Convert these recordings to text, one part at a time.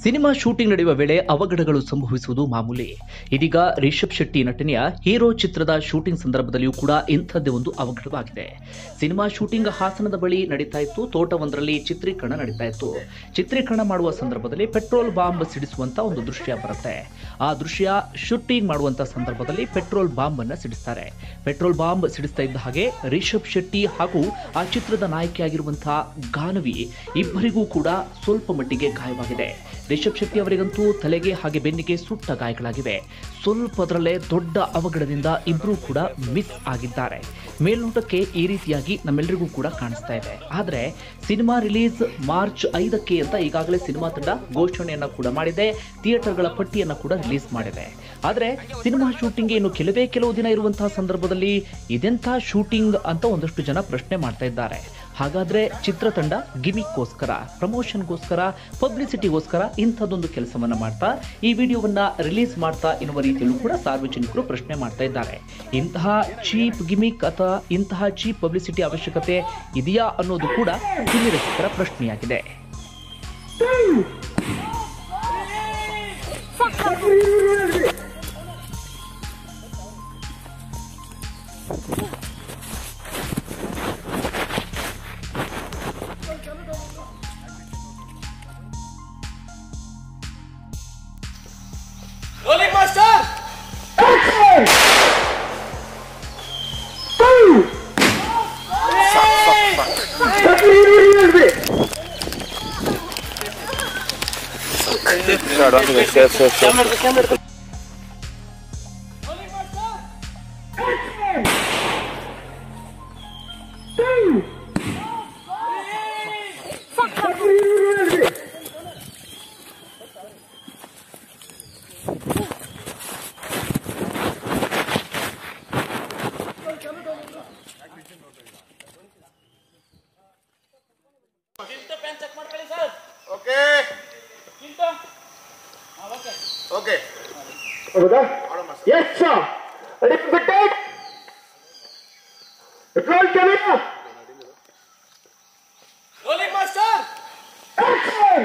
Cinema shooting ನಡೆಯುವ ವೇಳೆ ಅವಘಡಗಳು ಸಂಭವಿಸುವುದು ಮಾಮೂಲಿ. ಇದೀಗ ರಿಷಬ್ ಶೆಟ್ಟಿ ನಟನೆಯ ಹೀರೋ ಚಿತ್ರದ ಶೂಟಿಂಗ್ ಸಂದರ್ಭದಲ್ಲಿಯೂ ಕೂಡ ಇಂಥದ್ದೇ ಒಂದು ಅವಘಡವಾಗಿದೆ. ಸಿನಿಮಾ ಶೂಟಿಂಗ್ ಹಾಸನದ ಬಳಿ ನಡೀತಾ ಇತ್ತು. ತೋಟವೊಂದರಲ್ಲಿ ಚಿತ್ರೀಕರಣ ನಡೀತಾ ಇತ್ತು. ಚಿತ್ರೀಕರಣ ಮಾಡುವ ಸಂದರ್ಭದಲ್ಲಿ ಪೆಟ್ರೋಲ್ ಬಾಂಬ್ ಸಿಡಿಸುವಂತ ಒಂದು ದೃಶ್ಯ ಬರುತ್ತೆ. ಆ ದೃಶ್ಯ ಶೂಟಿಂಗ್ ಮಾಡುವಂತ ಸಂದರ್ಭದಲ್ಲಿ ಪೆಟ್ರೋಲ್ ಬಾಂಬ್ ಅನ್ನ ಸಿಡಿಸ್ತಾರೆ. ಪೆಟ್ರೋಲ್ ಬಾಂಬ್ ಸಿಡಿಸ್ತಾ ಇದ್ದ ಹಾಗೆ ರಿಷಬ್ ಶೆಟ್ಟಿ ಹಾಗೂ ಆ ಚಿತ್ರದ ನಾಯಕಿಯಾಗಿರುವಂತಹ ಗಾನವಿ ಇಬ್ಬರಿಗೂ ಕೂಡ ಸ್ವಲ್ಪ ಮಟ್ಟಿಗೆ ಗಾಯವಾಗಿದೆ. ರಿಷಬ್ ಶೆಟ್ಟಿ ಅವರಿಗಂತೂ ತಲೆಗೆ ಹಾಗೆ ಬೆನ್ನಿಗೆ ಸುಟ್ಟ ಗಾಯಗಳಾಗಿವೆ. ಸ್ವಲ್ಪದರಲ್ಲೇ ದೊಡ್ಡ ಅವಘಡದಿಂದ ಇಬ್ಬರೂ ಕೂಡ ಮಿಸ್ ಆಗಿದ್ದಾರೆ. ಮೇಲ್ನೋಟಕ್ಕೆ ಈ ರೀತಿಯಾಗಿ ನಮ್ಮೆಲ್ಲರಿಗೂ ಕೂಡ ಕಾಣಿಸ್ತಾ ಇದೆ. ಆದರೆ ಸಿನಿಮಾ ರಿಲೀಸ್ ಮಾರ್ಚ್ 5ಕ್ಕೆ ಅಂತ ಈಗಾಗಲೇ ಸಿನಿಮಾ ತಂಡ ಘೋಷಣೆಯನ್ನ ಕೂಡ ಮಾಡಿದೆ. ಥಿಯೇಟರ್ಗಳ ಪಟ್ಟಿಯನ್ನ ಕೂಡ ರಿಲೀಸ್ ಮಾಡಿದೆ. ಆದರೆ ಸಿನಿಮಾ ಶೂಟಿಂಗ್ಗೆ ಇನ್ನು ಕೆಲವು ದಿನ ಇರುವಂತಹ ಸಂದರ್ಭದಲ್ಲಿ ಇದೆಂಥ ಶೂಟಿಂಗ್ ಅಂತ ಒಂದಷ್ಟು ಜನ ಪ್ರಶ್ನೆ ಮಾಡ್ತಾ ಇದ್ದಾರೆ. ಹಾಗಾದ್ರೆ ಚಿತ್ರತಂಡ ಗಿಮಿಕ್ಗೋಸ್ಕರ, ಪ್ರಮೋಷನ್ಗೋಸ್ಕರ, ಪಬ್ಲಿಸಿಟಿಗೋಸ್ಕರ ಇಂಥದ್ದೊಂದು ಕೆಲಸವನ್ನ ಮಾಡ್ತಾ ಈ ವಿಡಿಯೋವನ್ನ ರಿಲೀಸ್ ಮಾಡ್ತಾ ಎನ್ನುವ ರೀತಿಯಲ್ಲೂ ಕೂಡ ಸಾರ್ವಜನಿಕರು ಪ್ರಶ್ನೆ ಮಾಡ್ತಾ ಇದ್ದಾರೆ. ಇಂತಹ ಚೀಪ್ ಗಿಮಿಕ್ ಅಥವಾ ಇಂತಹ ಚೀಪ್ ಪಬ್ಲಿಸಿಟಿ ಅವಶ್ಯಕತೆ ಇದೆಯಾ ಅನ್ನೋದು ಕೂಡ ಸಿನಿ ರಸಿಕರ ಪ್ರಶ್ನೆಯಾಗಿದೆ. Rolling master! Action! 2! Okay. Over there? Yes, sir. Ready to take? Roll camera. Rolling master! Action!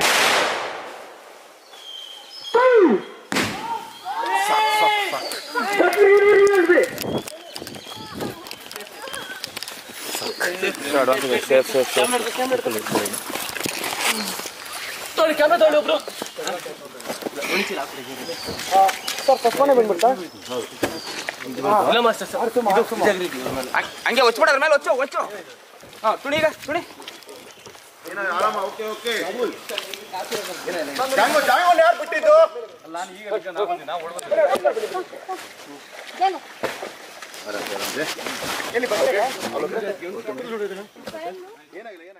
2! Sorry, camera ತೊಗೊಳ್ಳಿ ಒಬ್ರು. ಸರ್ ಫೋನೇ ಬಂದ್ಬಿಡ್ತಾ? ಇಲ್ಲ ಮಾಸ್ಟರ್ ಸರ್. ಹಂಗೆ ಒಚ್ಚಬೇಡ ಅದ್ರ ಮೇಲೆ ಒಚ್ಚು. ಹಾ ತುಣಿ ಈಗ ತುಣಿ. ಏನೋ ಆರಾಮ. ಓಕೆ. ಜಾಂಗೋ ಯಾರು ಬಿಟ್ಟಿದ್ದು? ಅಲ್ಲ ನಾನು ಈಗ ನಾವು ಬಂದಿನ ಓಡ್ಬಂದೆ. ಎಲ್ಲಿ ಬಂದೆ? ಏನಾಗಿಲ್ಲ